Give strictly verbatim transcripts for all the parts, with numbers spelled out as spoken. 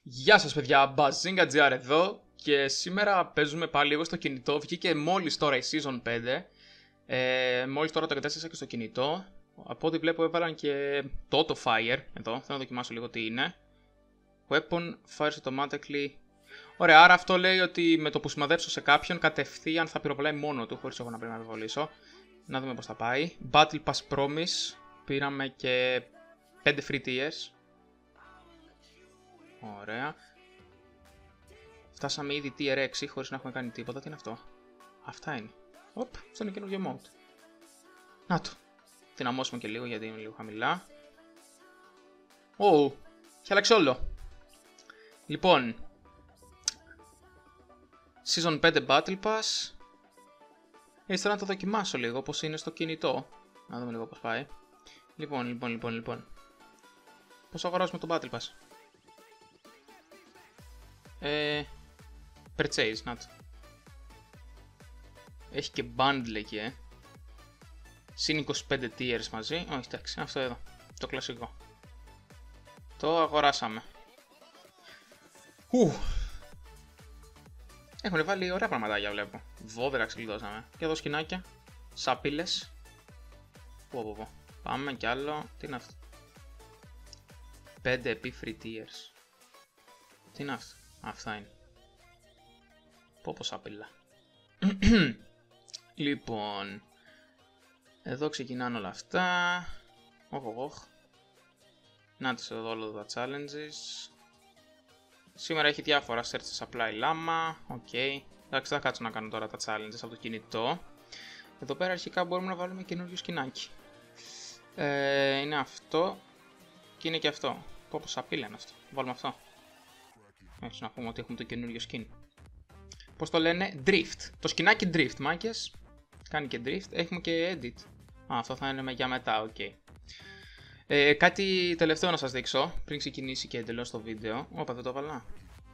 Γεια σας παιδιά, Bazinga.gr εδώ και σήμερα παίζουμε πάλι λίγο στο κινητό. Βγήκε μόλις τώρα η Season πέντε, ε, μόλις τώρα το εγκατέστησα και στο κινητό. Από ό,τι βλέπω έβαλαν και το Auto Fire εδώ, θέλω να δοκιμάσω λίγο τι είναι. Weapon fires automatically. Ωραία, άρα αυτό λέει ότι με το που σημαδέψω σε κάποιον κατευθείαν θα πυροβολάει μόνο του, χωρίς εγώ να πρέπει να πυροβολήσω. Να δούμε πώς θα πάει. Battle Pass Promise, πήραμε και πέντε free tiers. Ωραία. Φτάσαμε ήδη tier έξι χωρίς να έχουμε κάνει τίποτα. Τι είναι αυτό? Αυτά είναι. Οπ, αυτό είναι καινούργιο mode. Να το. Δυναμώσουμε και λίγο γιατί είναι λίγο χαμηλά. Ω, oh, έχει αλλάξει όλο. Λοιπόν, Season πέντε Battle Pass. Έτσι θέλω να το δοκιμάσω λίγο πώς είναι στο κινητό. Να δούμε λίγο πώς πάει. Λοιπόν, λοιπόν, λοιπόν, λοιπόν. Πώς αγοράζουμε το Battle Pass? Ε, purchase, να το. Έχει και bundle εκεί, ε. Συν είκοσι πέντε tiers μαζί. Όχι, εντάξει, αυτό εδώ. Το κλασικό. Το αγοράσαμε. Ου. Έχουν βάλει ωραία πραγματάκια, βλέπω. δώδεκα ξεκλειδώσαμε. Και εδώ σκηνάκια. Σαπίλες. Πω, πω, πω. Πάμε κι άλλο. Τι είναι αυτό? πέντε επί free tiers. Τι είναι αυτό? Αυτά είναι. Πω πω σαπίλα. Λοιπόν, εδώ ξεκινάνε όλα αυτά. Οχ, οχ. Να τις εδώ όλα τα challenges. Σήμερα έχει διάφορα search supply llama. Οκ. Okay. Εντάξει, θα κάτσω να κάνω τώρα τα challenges από το κινητό. Εδώ πέρα αρχικά μπορούμε να βάλουμε καινούριο σκηνάκι. Ε, είναι αυτό. Και είναι και αυτό. Πω πω σαπίλα είναι αυτό. Βάλουμε αυτό. Έτσι να πούμε ότι έχουμε το καινούριο skin. Πώς το λένε? Drift. Το σκηνάκι Drift, μάκες. Κάνει και Drift. Έχουμε και Edit. Α, αυτό θα είναι για μετά, οκ. Okay. Ε, κάτι τελευταίο να σας δείξω, πριν ξεκινήσει και εντελώς το βίντεο. Όπα, δεν το έβαλα.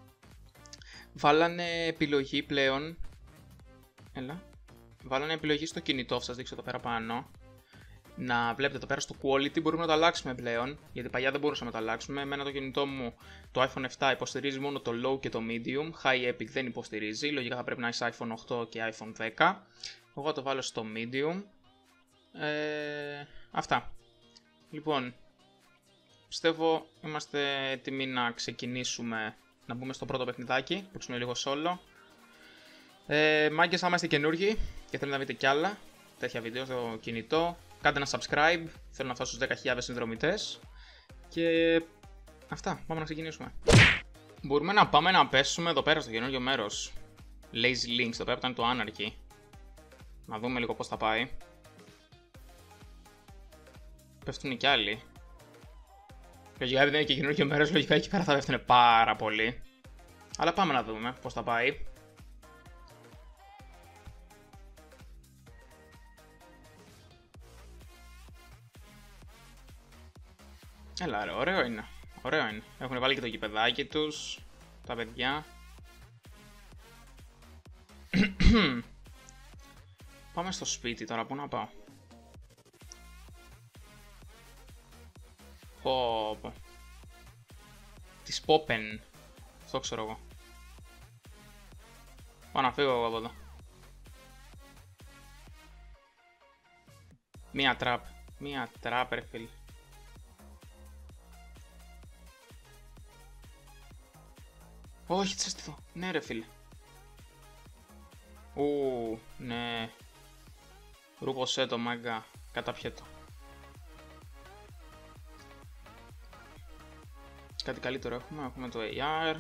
Βάλανε επιλογή πλέον. Έλα. Βάλανε επιλογή στο κινητό, θα σας δείξω εδώ πέρα πάνω. Να βλέπετε εδώ πέρα στο quality μπορούμε να το αλλάξουμε πλέον. Γιατί παλιά δεν μπορούσαμε να το αλλάξουμε. Εμένα το κινητό μου, το iPhone επτά, υποστηρίζει μόνο το low και το medium. High Epic δεν υποστηρίζει. Λογικά θα πρέπει να είσαι iPhone οκτώ και iPhone δέκα. Εγώ το βάλω στο medium. Ε, αυτά. Λοιπόν, πιστεύω είμαστε έτοιμοι να ξεκινήσουμε, να μπούμε στο πρώτο παιχνιδάκι. Παίξουμε λίγο solo. Ε, μάγκες, άμα είστε καινούργοι και θέλετε να δείτε κι άλλα τέτοια βίντεο στο κινητό, κάντε ένα subscribe. Θέλω να φτάσω στους δέκα χιλιάδες συνδρομητές. Και αυτά, πάμε να ξεκινήσουμε. Μπορούμε να πάμε να πέσουμε εδώ πέρα στο καινούργιο μέρος. Lazy Links, εδώ πέρα ήταν το Anarchy. Να δούμε λίγο πώς θα πάει. Πέφτουν κι άλλοι. Λογικά επειδή είναι και καινούργιο μέρος, λογικά εκεί πέρα θα πέφτουν πάρα πολύ. Αλλά πάμε να δούμε πώς θα πάει. Έλα ρε, ωραίο είναι. Ωραίο είναι. Έχουν βάλει και το γηπεδάκι τους τα παιδιά. Πάμε στο σπίτι τώρα, πού να πάω? Πω πω. Της Poppen. Αυτό ξέρω εγώ. Πάω να φύγω εγώ από εδώ. Μία τραπ. Μία τραπ ρε φίλε. Όχι, τι σας εδώ. Ναι ρε φίλε. Ου, ναι. Ρούπωσέ το μάγκα. Καταπιέτο. Κάτι καλύτερο έχουμε. Έχουμε το έι αρ.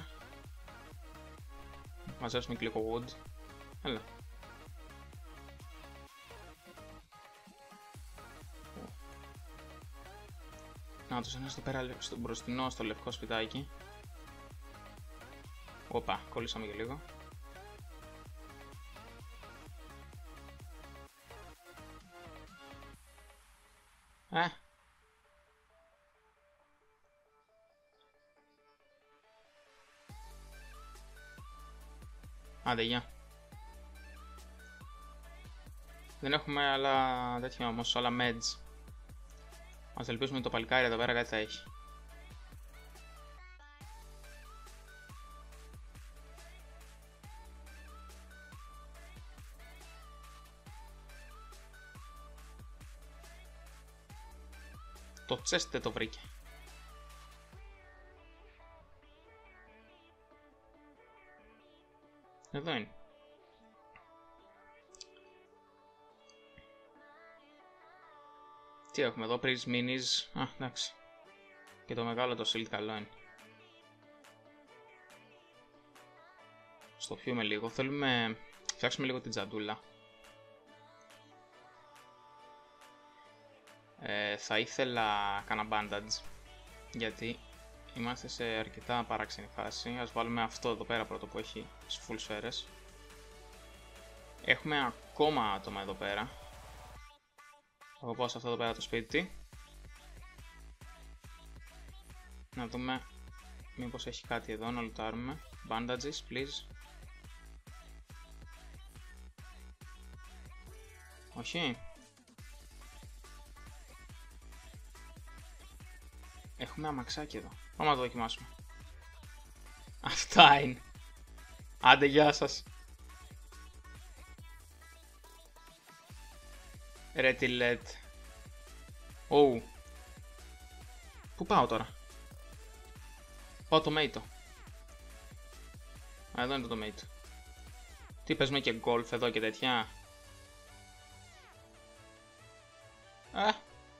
Μαζέψουμε και λίγο wood. Έλα. Να τους ένας εδώ πέρα στο μπροστινό στο λευκό σπιτάκι. Οπα, κολλήσαμε και λίγο. Ε. Άντε, γεια. Δεν έχουμε άλλα τέτοια όμως, άλλα meds. Ας ελπίσουμε το παλικάρι εδώ πέρα κάτι θα έχει. Το chest δεν το βρήκε. Εδώ είναι. Τι έχουμε εδώ, Priest Minis. Α, εντάξει. Και το μεγάλο το shield καλό είναι. Στο πιούμε λίγο. Θέλουμε... φτιάξουμε λίγο την τζαντούλα. Ε, θα ήθελα κάνα bandage. Γιατί είμαστε σε αρκετά παράξενη φάση. Ας βάλουμε αυτό εδώ πέρα πρώτο που έχει τις full σφαίρες. Έχουμε ακόμα άτομα εδώ πέρα. Θα πάω σε αυτό εδώ πέρα το σπίτι. Να δούμε μήπως έχει κάτι εδώ να λουτάρουμε. Bandages, please. Όχι. Έχουμε αμαξάκι εδώ. Πάμε να το δοκιμάσουμε. Αυτά είναι. Άντε, γεια σας. Ρε τι λέτε. Ου. Πού πάω τώρα? Πάω tomato. Α, εδώ είναι το tomato. Τι, παίζουμε και golf εδώ και τέτοια? Α.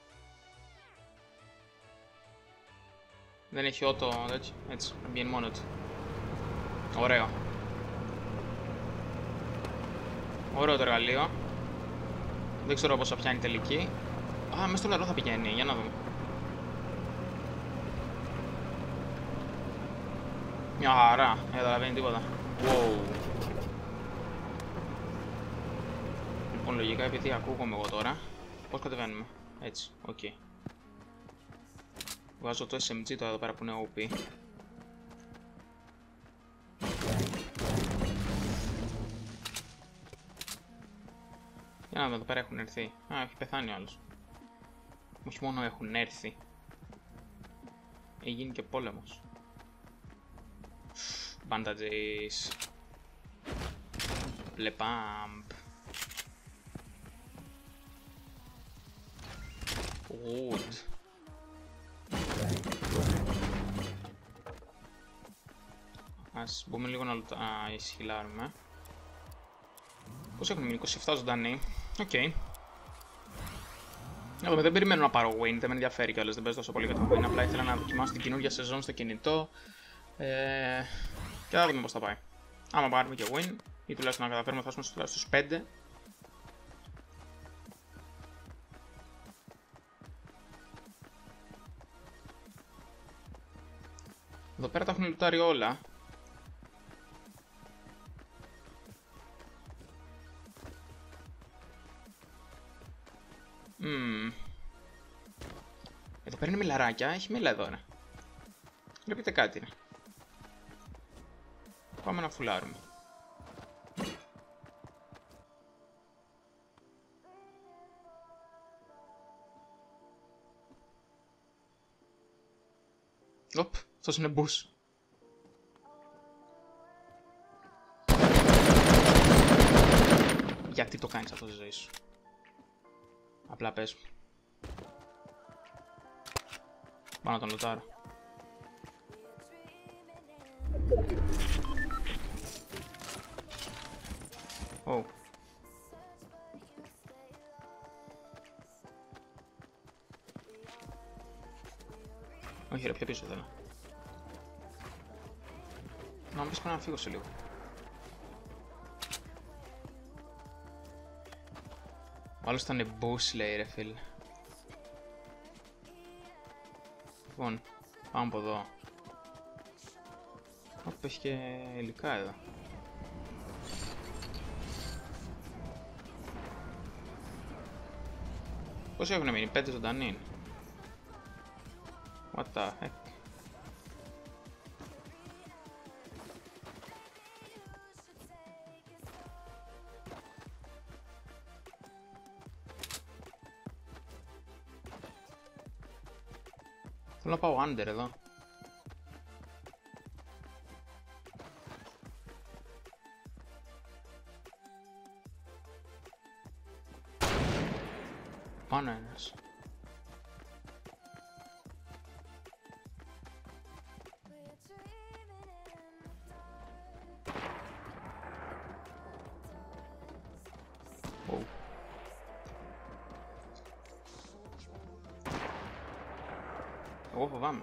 Δεν έχει ότο τέτοιο, έτσι, να βγαίνει μόνο του. Ωραίο. Ωραίο το εργαλείο. Δεν ξέρω πώς θα πιάνει τελική. Α, μέσα στο νερό θα πηγαίνει, για να δούμε. Μια χαρά, δεν καταλαβαίνει τίποτα. Wow. Λοιπόν, λογικά επειδή ακούγομαι εγώ τώρα, πώς κατεβαίνουμε? Έτσι, οκ. Okay. Βάζω το ες εμ τζι τώρα εδώ πέρα που είναι ο πι. Για να δούμε, εδώ πέρα έχουν έρθει. Α, έχει πεθάνει ο άλλος. Όχι μόνο έχουν έρθει. Έχει γίνει και πόλεμος. Bandages. Λεπάμπ. Wood. Ας μπούμε λίγο να α, ισχυλάρουμε. Πώς έχουν μείνει? είκοσι επτά ζωντανοί. Οκ. Okay. Δεν περιμένω να πάρω win, δεν με ενδιαφέρει κιόλας, δεν παίζω τόσο πολύ για το win. Απλά ήθελα να δοκιμάσω την καινούργια σεζόν στο κινητό. Ε, και θα δούμε πώς θα πάει. Άμα πάρουμε και win, ή τουλάχιστον να καταφέρουμε να φτάσουμε στους πέντε. Εδώ πέρα τα έχουν λουτάρει όλα. Mm. Εδώ πέρα είναι μιλαράκια, έχει μήλα εδώ, ρε. Βλέπετε κάτι, ρε. Πάμε να φουλάρουμε. Οπ, αυτός είναι μπούς. Γιατί το κάνεις αυτό στη ζωή σου? Απλά πες μου. Πάω να τον λουτάρω. Oh. Όχι ρε, πιο πίσω θέλω. Να μου πεις πρέπει να φύγω σε λίγο. Ο άλλος ήταν boss, λέει ρε φίλε. Λοιπόν, πάμε από εδώ. Ωπ, έχει και υλικά εδώ. Πόσοι έχουν μείνει? Πέντε ζωντανοί. What the heck. Θέλω να πάω under εδώ. Πάνω ένας. Εγώ φοβάμαι.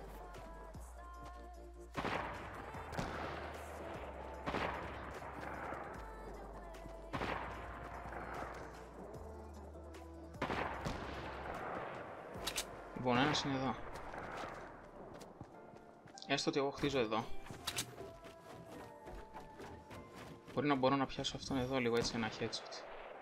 Λοιπόν, ένας είναι εδώ. Έστω ότι εγώ χτίζω εδώ. Μπορεί να μπορώ να πιάσω αυτόν εδώ λίγο έτσι ένα headshot.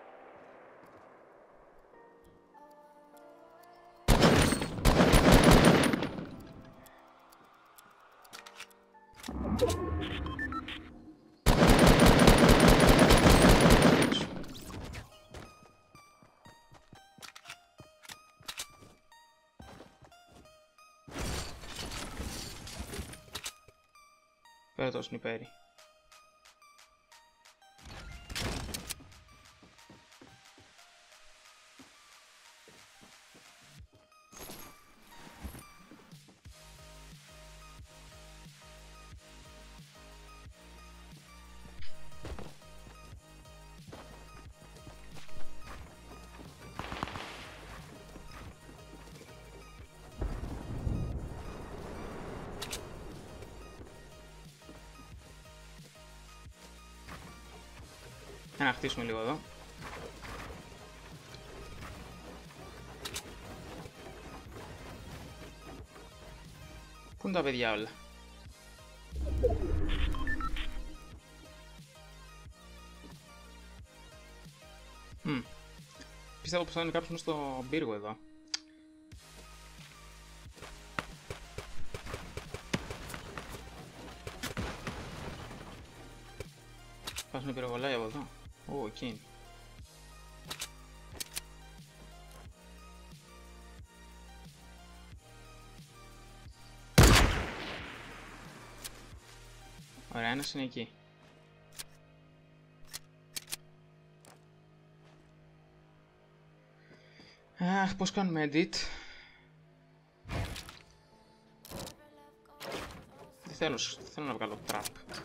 Πέρα το σνιπέρι. Να χτίσουμε λίγο εδώ. Πού είναι τα παιδιά όλα? Hm. Πιστεύω πως θα είναι κάποιος μες στο πύργο εδώ. Πάσουν πυροβολάει από εδώ. Ω, εκεί. Ωραία, ένας είναι εκεί. Αχ, πώς κάνουμε edit? Δεν θέλω, θέλω να βγάλω trap.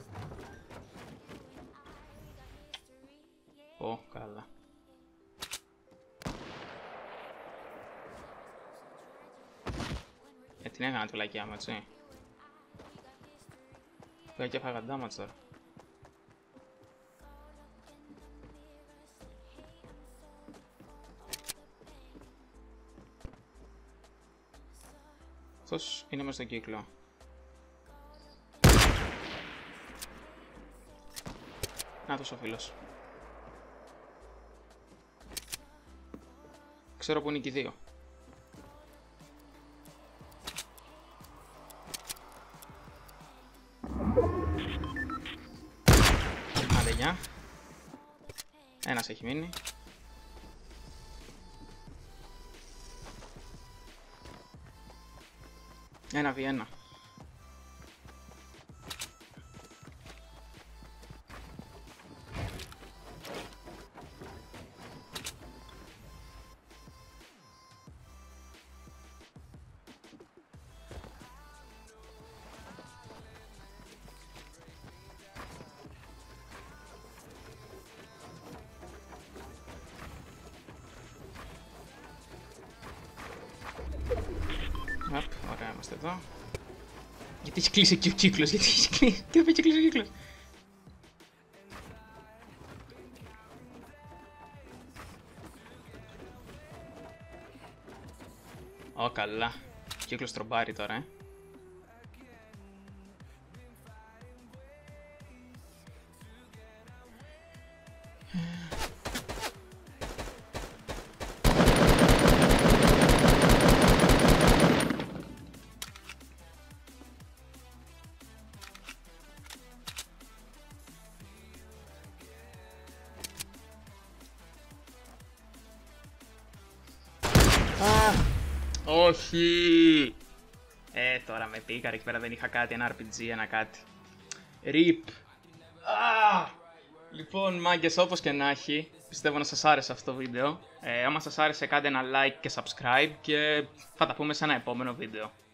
Ω, καλά. Ε, την έκανα τη βλακιά μου, έτσι. Πήγα και έφαγα damage τώρα. Αυτός είναι μες στον κύκλο. Να τόσο ο φίλος. Ξέρω που είναι και οι δύο. Άντε, γεια. Ένας έχει μείνει. Ένα βι ένα. Απ, ωραία, είμαστε εδώ. Γιατί έχει κλείσει εκεί ο κύκλος, γιατί έχει κλείσει, γιατί έχει κλείσει ο κύκλος. Ω, καλά. Ο κύκλος τρομπάρει τώρα, ε. Α, όχι! Ε, τώρα με πήκαρε εκεί πέρα, δεν είχα κάτι, ένα αρ πι τζι, ένα κάτι. Ριπ. Α, λοιπόν, μάγκες, όπως και να έχει, πιστεύω να σας άρεσε αυτό το βίντεο. Ε, άμα σας άρεσε, κάντε ένα like και subscribe και θα τα πούμε σε ένα επόμενο βίντεο.